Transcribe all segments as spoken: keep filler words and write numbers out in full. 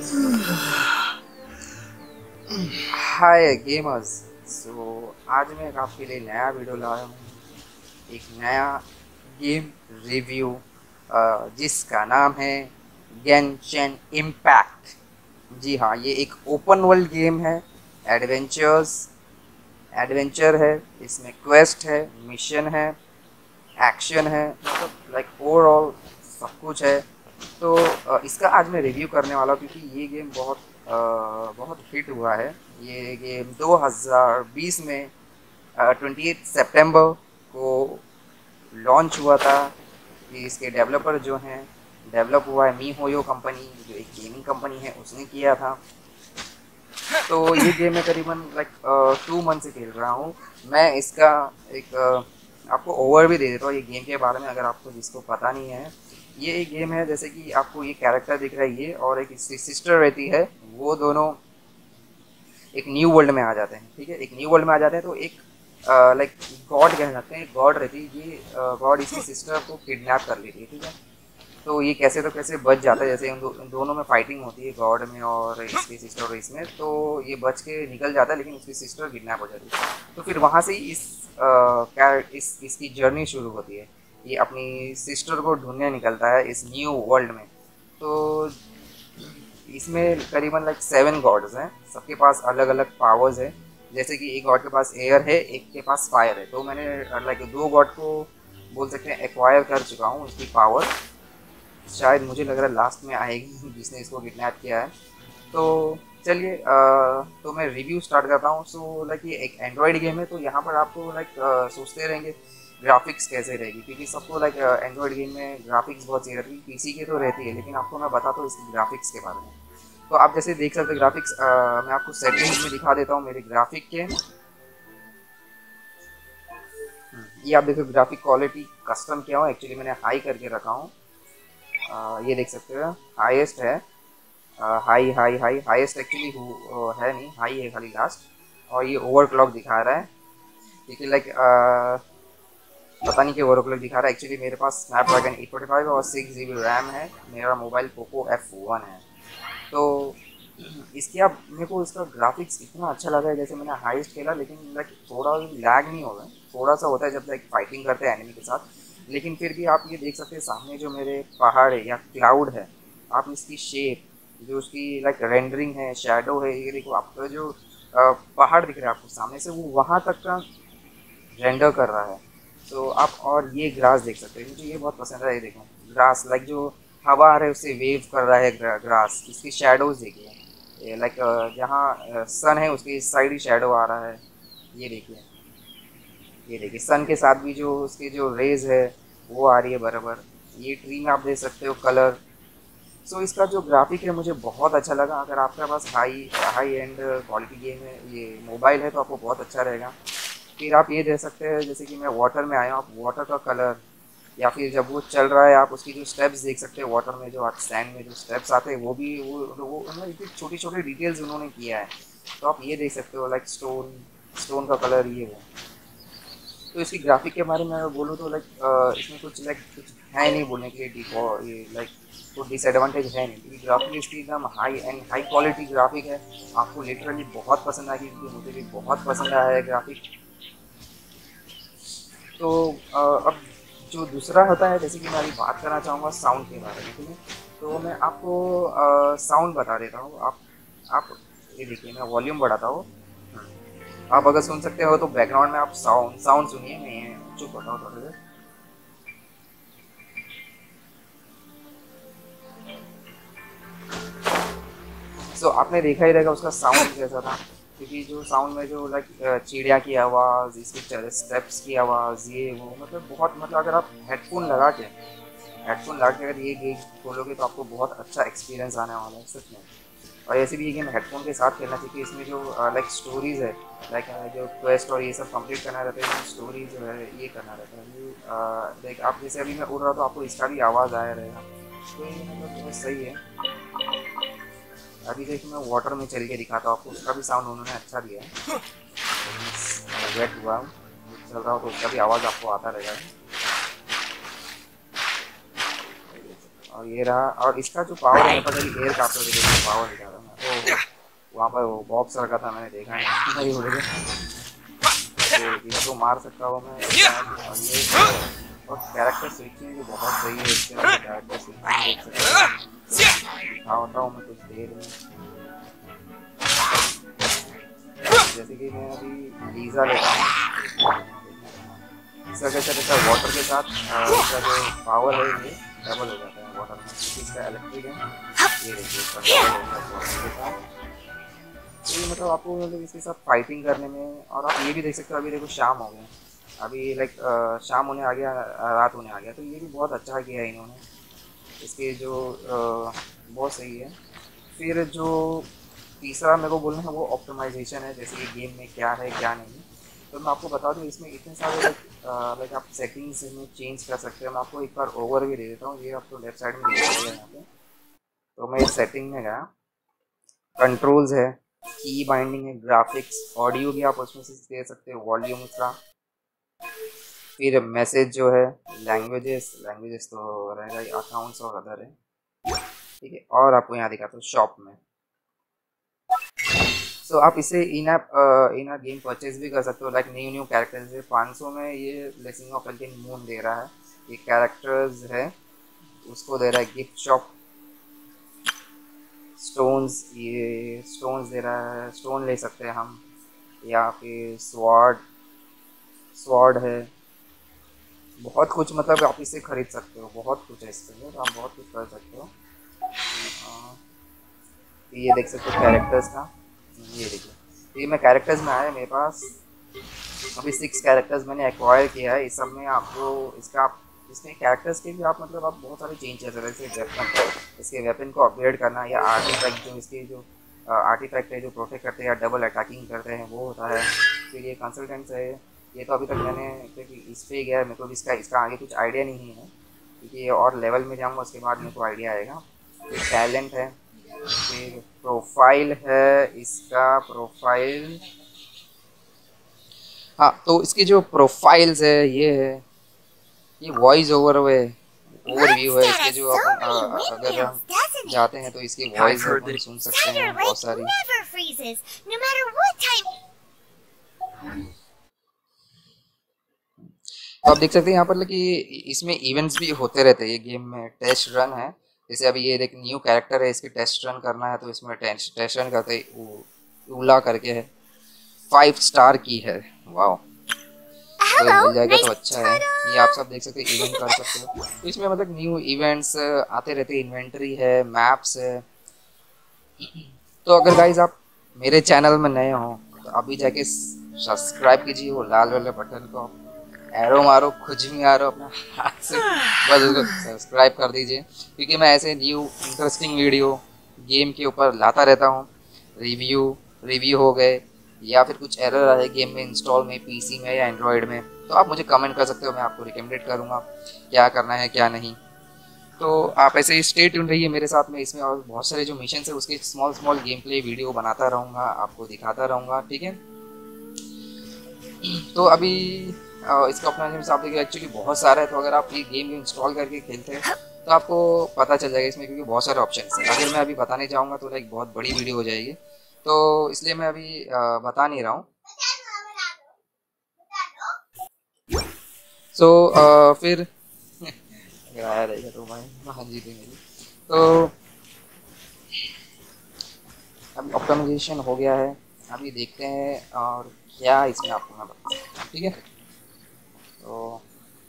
हाय gamers. सो आज मैं आपके लिए नया वीडियो लाया हूँ, एक नया गेम रिव्यू जिसका नाम है गेंशिन इम्पैक्ट। जी हाँ, ये एक ओपन वर्ल्ड गेम है। एडवेंचर्स एडवेंचर है, इसमें क्वेस्ट है, मिशन है, एक्शन है, मतलब लाइक ओवरऑल सब कुछ है। तो अ, इसका आज मैं रिव्यू करने वाला हूँ क्योंकि ये गेम बहुत अ, बहुत हिट हुआ है। ये गेम दो हज़ार बीस में ट्वेंटी एट सितंबर को लॉन्च हुआ था। ये इसके डेवलपर जो हैं, डेवलप हुआ है मी होयो कंपनी, जो एक गेमिंग कंपनी है, उसने किया था। तो ये गेम मैं करीबन लाइक टू मंथ से खेल रहा हूँ। मैं इसका एक अ, आपको ओवर भी दे देता हूँ ये गेम के बारे में, अगर आपको जिसको पता नहीं है। ये एक गेम है, जैसे कि आपको ये कैरेक्टर दिख रहा है, ये और एक इसकी सिस्टर रहती है। वो दोनों एक न्यू वर्ल्ड में आ जाते हैं। ठीक है, एक न्यू वर्ल्ड में आ जाते हैं तो एक लाइक गॉड कह सकते हैं, गॉड रहती है। ये गॉड इसकी सिस्टर को किडनैप कर लेती है। ठीक है, तो ये कैसे तो कैसे बच जाता है। जैसे उन, दो, उन दोनों में फाइटिंग होती है, गॉड में और इसकी सिस्टर और इसमें, तो ये बच के निकल जाता है, लेकिन उसकी सिस्टर किडनैप हो जाती है। तो फिर वहाँ से ही इस क्या इस इसकी जर्नी शुरू होती है। ये अपनी सिस्टर को ढूंढने निकलता है इस न्यू वर्ल्ड में। तो इसमें करीबन लाइक सेवन गॉड्स हैं, सबके पास अलग अलग पावर्स है। जैसे कि एक गॉड के पास एयर है, एक के पास फायर है। तो मैंने लाइक दो गॉड को बोल सकते हैं एक्वायर कर चुका हूँ, उसकी पावर। शायद मुझे लग रहा है लास्ट में आएगी जिसने इसको किडनैप किया है। तो चलिए, तो मैं रिव्यू स्टार्ट करता हूँ। सो लाइक ये एक एंड्रॉयड गेम है, तो यहाँ पर आपको लाइक सोचते रहेंगे ग्राफिक्स कैसे रहेगी, क्योंकि सबको लाइक एंड्रॉयड गेम में ग्राफिक्स बहुत सही रहती है। पीसी की तो रहती है, लेकिन आपको मैं बताता हूँ इसकी ग्राफिक्स के बारे में। तो आप जैसे देख सकते हैं ग्राफिक्स, मैं आपको सेटिंग्स में दिखा देता हूँ मेरे ग्राफिक के। ये आप देखो, ग्राफिक क्वालिटी कस्टम किया हूँ, एक्चुअली मैंने हाई करके रखा हूँ। ये देख सकते हो, हाईएस्ट है। High high high highest actually है नहीं, हाई है खाली लास्ट। और ये ओवर क्लॉक दिखा रहा है, क्योंकि लाइक पता नहीं कि ओवर क्लॉक दिखा रहा है। एक्चुअली मेरे पास स्नैपड्रैगन एट फोर्टी फाइव और सिक्स जी बी रैम है। मेरा मोबाइल पोको एफ वन है। तो इसकी आप मेरे को इसका ग्राफिक्स इतना अच्छा लगा है, जैसे मैंने हाईएस्ट खेला, लेकिन लाइक थोड़ा लैग नहीं होगा। थोड़ा सा होता है जब लाइक फाइटिंग करते हैं एनिमी के साथ, लेकिन फिर भी आप ये देख सकते हैं सामने जो मेरे पहाड़ है या क्लाउड है, आप इसकी शेप, जो उसकी लाइक रेंडरिंग है, शेडो है, ये देखो आपका जो अ, पहाड़ दिख रहा है आपको सामने से, वो वहाँ तक का रेंडर कर रहा है। तो आप और ये ग्रास देख सकते हैं, मुझे ये बहुत पसंद है। ये देखो ग्रास, लाइक जो हवा आ रहा है उससे वेव कर रहा है ग्रास। इसकी शेडोज देखिए, लाइक जहाँ सन है उसके इस साइड ही शेडो आ रहा है। ये देखिए, ये देखिए सन के साथ भी जो उसके जो रेज है वो आ रही है बराबर। ये ट्री में आप देख सकते हो कलर। सो so, इसका जो ग्राफिक है मुझे बहुत अच्छा लगा। अगर आपके पास high high end quality game है, ये मोबाइल है, तो आपको बहुत अच्छा रहेगा। फिर आप ये देख सकते हैं, जैसे कि मैं वाटर में आया हूँ, आप वाटर का कलर, या फिर जब वो चल रहा है आप उसकी जो स्टेप्स देख सकते हैं वाटर में, जो आप सैंड में जो स्टेप्स आते हैं, वो भी वो वो उनमें इतनी छोटी छोटी डिटेल्स उन्होंने किया है। तो आप ये देख सकते हो, लाइक स्टोन स्टोन का कलर, ये वो। तो इसकी ग्राफिक के बारे में अगर बोलूँ तो लाइक इसमें कुछ लाइक कुछ है नहीं बोलने के लिए। डिफॉ ये लाइक कोई डिसएडवांटेज है नहीं, क्योंकि ग्राफिक इसकी एकदम high end high quality graphic है। आपको लिटरली बहुत पसंद आएगी, क्योंकि मुझे भी बहुत पसंद आया है ग्राफिक। तो अ, अब जो दूसरा होता है, जैसे कि मैं अभी बात करना चाहूँगा साउंड के बारे में। ठीक है, तो मैं आपको साउंड बता देता हूँ। आप आप ये देखिए, मैं वॉल्यूम बढ़ाता हूँ। आप अगर सुन सकते हो तो बैकग्राउंड में आप साउंड साउंड सुनिए। मैं चुप होता हूँ थोड़ी देर। सो so, आपने देखा ही रहेगा उसका साउंड कैसा था, क्योंकि जो साउंड में जो लाइक चिड़िया की आवाज़, इसके स्टेप्स की आवाज़, ये वो, मतलब बहुत, मतलब अगर आप हेडफोन लगा के हेडफोन लगा के अगर ये गेम खोलोगे तो आपको बहुत अच्छा एक्सपीरियंस आने वाला है सच में। और ऐसे भी ये गेम हेडफोन के साथ खेलना चाहिए। इसमें जो लाइक स्टोरीज है, लाइक जो क्वेस्ट और ये सब कंप्लीट करना रहता है, स्टोरी जो है ये करना रहता है। लाइक आप जैसे अभी मैं उड़ रहा तो आपको इसका भी आवाज़ आया रहेगा। तो ये मतलब बहुत सही है। अभी देखिए मैं वाटर में चल के दिखाता हूँ आपको, उसका भी साउंड उन्होंने अच्छा दिया है। वेट हुआ चल रहा हो तो उसका भी आवाज़ आपको आता रहेगा। और ये रहा, और इसका जो पावर है पता नहीं एयर काप्टर के लिए पावर निकाला मैं। ओह वहाँ पर वो बॉक्स रखा था, मैंने देखा नहीं नहीं उड़ गया। इसको मार सकता हूँ मैं। और ये और कैरेक्टर स्विचिंग भी बहुत सही है इसके अंदर। कैरेक्टर स्विचिंग देख सकते हैं, दिखाता हूँ मैं कुछ देर में। जैसे कि मैं अभी लीजा लेता हूँ, इसका कैसे रहता है वाटर के साथ इसका जो पावर है ये डबल हो जाता है वाटर में, क्योंकि इसका इलेक्ट्रिक है। ये देखिए इसका डबल हो जाता है वाटर के साथ। तो ये मतलब आपको मतलब इसके साथ फाइटिंग करने में, और आप ये भी देख सकते हो अभी देखो शाम हो गया, अभी लाइक शाम होने आ गया, रात होने आ गया, तो ये भी बहुत अच्छा किया है इन्होंने। इसके जो आ, बहुत सही है। फिर जो तीसरा मेरे को बोलना है वो ऑप्टिमाइजेशन है, जैसे कि गेम में क्या है क्या नहीं। तो मैं आपको बता दूँ इसमें इतने सारे लाइक लाइक आप सेटिंग्स में चेंज कर सकते हैं। मैं आपको एक बार ओवर भी दे देता हूँ, ये आपको लेफ्ट साइड में दिख रहा है यहाँ पे। तो मैं इस सेटिंग में गया, कंट्रोल्स है, की बाइंडिंग है, ग्राफिक्स, ऑडियो भी आप उसमें से दे सकते हो, वॉल्यूम का। फिर मैसेज जो है, लैंग्वेजेस लैंग्वेजेस तो रहेगा ही, अकाउंट्स और अदर है, ठीक है। और आपको यहाँ दिखाता हूँ शॉप में। सो so, आप इसे in app in app game purchase भी कर सकते हो, लाइक न्यू न्यू कैरेक्टर्स है। पाँच सौ में ये ब्लेसिंग ऑफ एल्किन मून दे रहा है, ये कैरेक्टर्स है उसको दे रहा है। गिफ्ट शॉप, स्टोन्स, ये स्टोन्स दे रहा है, स्टोन ले सकते हैं हम। या फिर स्वॉर्ड स्वॉर्ड है, बहुत कुछ मतलब आप इसे खरीद सकते हो, बहुत कुछ है इसके लिए, तो आप बहुत कुछ कर सकते हो। आ, ये देख सकते हो कैरेक्टर्स का, ये देखिए ये मैं कैरेक्टर्स में आया मेरे पास अभी सिक्स कैरेक्टर्स मैंने एक्वायर किया है। इस सब में आपको इसका इसमें कैरेक्टर्स के भी आप मतलब आप बहुत सारे चेंज कर सकते हैं, जैसे वेपन, इसके वेपन को अपग्रेड करना, या आर्टिफैक्ट जो इसके जो आर्टिफैक्ट है जो प्रोटेक्ट करते हैं या डबल अटैकिंग करते हैं वो होता है। फिर ये कंसल्टेंट्स है, ये तो अभी तक मैंने क्योंकि इस पर गया मेरे को इसका इसका आगे कुछ आइडिया नहीं है, क्योंकि ये और लेवल में जाऊँगा उसके बाद मेरे को आइडिया आएगा। फिर टैलेंट है, फिर प्रोफाइल है, इसका प्रोफाइल, हाँ तो इसकी जो प्रोफाइल्स है ये है, ये वॉइस ओवर है, ओवरव्यू है इसके। जो अपन आ, अगर हम जाते हैं तो इसकी वॉइस अपन सुन सकते हैं बहुत सारी। तो आप देख सकते हैं यहाँ पर कि इसमें इवेंट्स भी होते रहते हैं, ये गेम में टेस्ट रन है। जैसे अभी ये एक न्यू कैरेक्टर है, इसके टेस्ट रन करना है तो इसमें टेस्ट रन करते हैं, ऊला करके है, फाइव स्टार की है, वाह तो मिल जाएगा तो अच्छा है। ये आप सब देख सकते हैं, इवेंट कर सकते हो। तो इसमें मतलब न्यू इवेंट्स आते रहते हैं, इन्वेंटरी है, मैप्स है। तो अगर गाइज आप मेरे चैनल में नए हो तो अभी जाके सब्सक्राइब कीजिए, वो लाल वाले बटन को एरो मारो, कुछ भी मारो अपना हाथ से, बस उसको सब्सक्राइब कर दीजिए, क्योंकि मैं ऐसे न्यू इंटरेस्टिंग वीडियो गेम के ऊपर लाता रहता हूँ। रिव्यू रिव्यू हो गए, या फिर कुछ एरर आए गेम में इंस्टॉल में, पीसी में या एंड्रॉयड में, तो आप मुझे कमेंट कर सकते हो, मैं आपको रिकमेंडेड करूँगा क्या करना है क्या नहीं। तो आप ऐसे ही स्टे ट्यून रहिए मेरे साथ में, इसमें और बहुत सारे जो मिशन है उसके small small game play video बनाता रहूँगा, आपको दिखाता रहूँगा, ठीक है। तो अभी इसका अपना हिसाब देखिए एक्चुअली बहुत सारा है, तो अगर आप ये गेम इंस्टॉल करके खेलते हैं तो आपको पता चल जाएगा इसमें, क्योंकि बहुत सारे ऑप्शन हैं। अगर मैं अभी बताने जाऊँगा तो लाइक बहुत बड़ी वीडियो हो जाएगी, तो इसलिए मैं अभी बता नहीं रहा हूँ। सो so, uh, फिर आया रहेगा तो मैं हाँ जी देंगे। तो अभी ऑप्टिमाइजेशन हो गया है, अभी देखते हैं और क्या इसमें आपको मैं बताऊँ, ठीक है। तो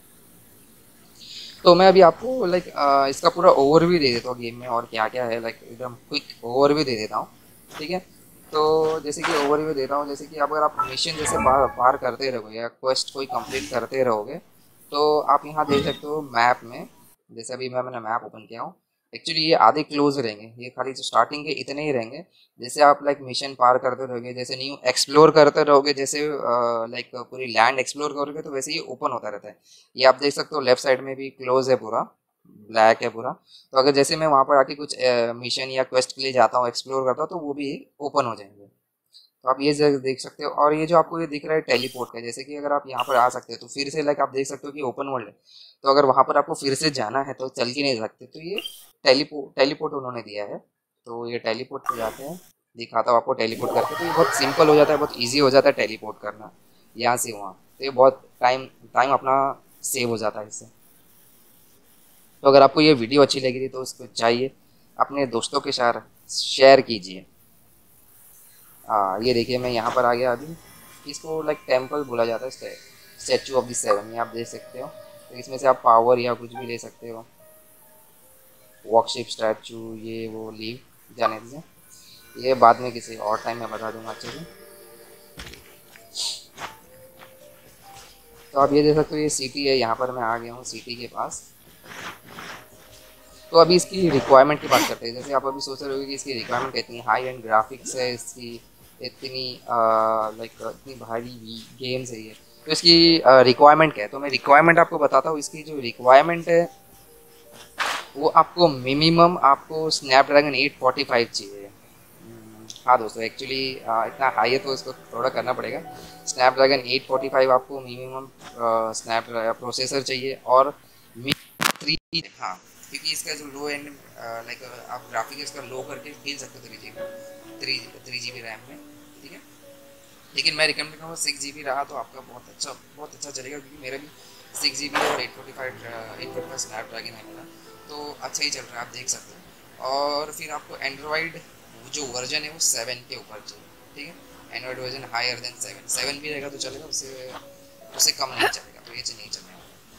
तो मैं अभी आपको लाइक इसका पूरा ओवरव्यू दे देता हूँ गेम में और क्या क्या है, लाइक एकदम क्विक ओवरव्यू दे देता हूँ, ठीक है। तो जैसे कि ओवरव्यू देता हूँ, जैसे कि अगर आप मिशन जैसे पार पार करते रहोगे या क्वेस्ट कोई कंप्लीट करते रहोगे, तो आप यहाँ देख सकते हो मैप में, जैसे अभी मैं मैंने मैप ओपन किया हूँ, एक्चुअली ये आधे क्लोज रहेंगे, ये खाली स्टार्टिंग के इतने ही रहेंगे। जैसे आप लाइक मिशन पार करते रहोगे, जैसे न्यू एक्सप्लोर करते रहोगे, जैसे लाइक पूरी लैंड एक्सप्लोर करोगे तो वैसे ही ओपन होता रहता है। ये आप देख सकते हो लेफ्ट साइड में भी क्लोज है, पूरा ब्लैक है पूरा। तो अगर जैसे मैं वहाँ पर आके कुछ मिशन या क्वेस्ट के लिए जाता हूँ, एक्सप्लोर करता हूँ, तो वो भी ओपन हो जाएंगे। तो आप ये जगह देख सकते हो। और ये जो आपको ये दिख रहा है टेलीपोर्ट का, जैसे कि अगर आप यहाँ पर आ सकते हो तो फिर से लाइक आप देख सकते हो कि ओपन वर्ल्ड है, तो अगर वहाँ पर आपको फिर से जाना है तो चल के नहीं सकते, तो ये टेलीपोर्ट टेलीपोर्ट उन्होंने दिया है। तो ये टेलीपोर्ट पे जाते हैं, दिखाता हूँ आपको टेलीपोर्ट करके। तो ये बहुत सिंपल हो जाता है, बहुत ईजी हो जाता है टेलीपोर्ट करना यहाँ से वहाँ। तो ये बहुत टाइम टाइम अपना सेव हो जाता है इससे। तो अगर आपको ये वीडियो अच्छी लगी थी तो उसको चाहिए अपने दोस्तों के साथ शेयर कीजिए। हाँ ये देखिए मैं यहाँ पर आ गया अभी। इसको लाइक टेम्पल बोला जाता है, स्टैचू ऑफ द सेवन, ये आप देख सकते हो। तो इसमें से आप पावर या कुछ भी ले सकते हो, वर्कशिप स्टैचू, ये वो लीव जाने दीजिए, ये बाद में किसी और टाइम में बता दूंगा अच्छे से। तो आप ये देख सकते हो ये सिटी है, यहाँ पर मैं आ गया हूँ सिटी के पास। तो अभी इसकी रिक्वायरमेंट की बात करते हैं। जैसे आप अभी सोच रहे हो कि इसकी रिक्वायरमेंट कितनी हाई एंड ग्राफिक्स है इसकी, इतनी लाइक इतनी भारी गेम्स है ये, तो इसकी रिक्वायरमेंट क्या है। तो मैं रिक्वायरमेंट आपको बताता हूँ। इसकी जो रिक्वायरमेंट है वो आपको मिनिमम आपको स्नैपड्रैगन एट फोर्टी फाइव चाहिए। हाँ दोस्तों, एक्चुअली इतना हाई है तो इसको थोड़ा करना पड़ेगा। स्नैपड्रैगन एट फोर्टी फाइव आपको मिनिमम स्नैप प्रोसेसर चाहिए, और थ्री, हाँ क्योंकि इसका जो लो एंड लाइक आप ग्राफिक इसका लो करके खेल सकते हो three G B three three G B RAM में, ठीक है। लेकिन मैं रिकमेंड करूँगा सिक्स जी बी रहा तो आपका बहुत अच्छा बहुत अच्छा चलेगा, क्योंकि मेरा भी सिक्स जी बी और eight forty five eight forty five Snapdragon है मेरा, तो अच्छा ही चल रहा है, आप देख सकते हो। और फिर आपको एंड्रॉयड जो वर्जन है वो सेवन के ऊपर चाहिए, ठीक है। Android version higher than seven seven भी रहेगा तो चलेगा, उससे उससे कम नहीं चलेगा, तो ये नहीं चलेगा,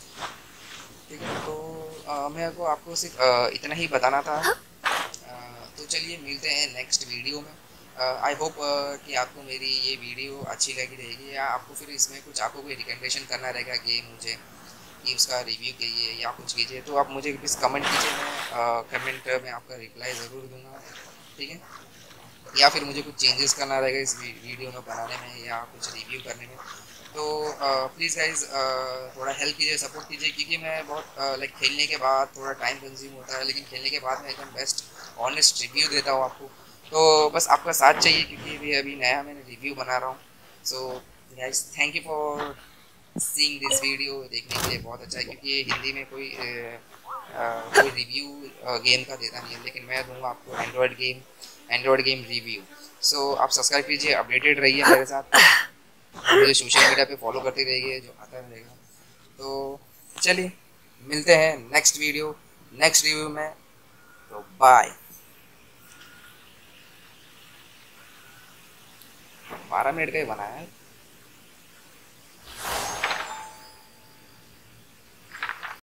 ठीक है। तो आ, मेरे को आपको सिर्फ आ, इतना ही बताना था। आ, तो चलिए मिलते हैं नेक्स्ट वीडियो में। आई होप कि आपको मेरी ये वीडियो अच्छी लगी रहेगी, या आपको फिर इसमें कुछ आपको कोई रिकमेंडेशन करना रहेगा गेम मुझे कि उसका रिव्यू कीजिए या कुछ कीजिए, तो आप मुझे प्लीज़ कमेंट कीजिए, मैं कमेंट में आपका रिप्लाई ज़रूर दूंगा, ठीक है। या फिर मुझे कुछ चेंजेस करना रहेगा इस वीडियो में बनाने में या कुछ रिव्यू करने में, तो प्लीज़ गाइज थोड़ा हेल्प कीजिए, सपोर्ट कीजिए, क्योंकि मैं बहुत लाइक uh, खेलने के बाद थोड़ा टाइम कंज्यूम होता है, लेकिन खेलने के बाद मैं एकदम बेस्ट ऑनेस्ट रिव्यू देता हूँ आपको। तो बस आपका साथ चाहिए, क्योंकि भी अभी नया मैंने रिव्यू बना रहा हूँ। So guys thank you for seeing this video, देखने के लिए बहुत अच्छा है, क्योंकि ये हिंदी में कोई uh, uh, कोई रिव्यू गेम का देता नहीं है, लेकिन मैं दूंगा आपको android game android game review. So आप सब्सक्राइब कीजिए, अपडेटेड रहिए मेरे साथ, मुझे सोशल मीडिया पे फॉलो करते रहिए, जो आता रहेगा। तो चलिए मिलते हैं नेक्स्ट वीडियो नेक्स्ट रिव्यू में, तो बाय। बारह मिनट का ही बनाया है।